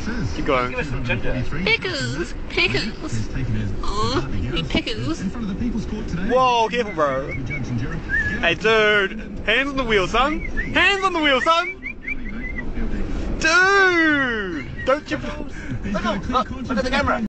Keep going. Give us some ginger. Pickles! Pickles! Oh, Pickles! Whoa, careful, bro. Hey, dude. Hands on the wheel, son. Hands on the wheel, son. Dude! Don't you... Look at the camera.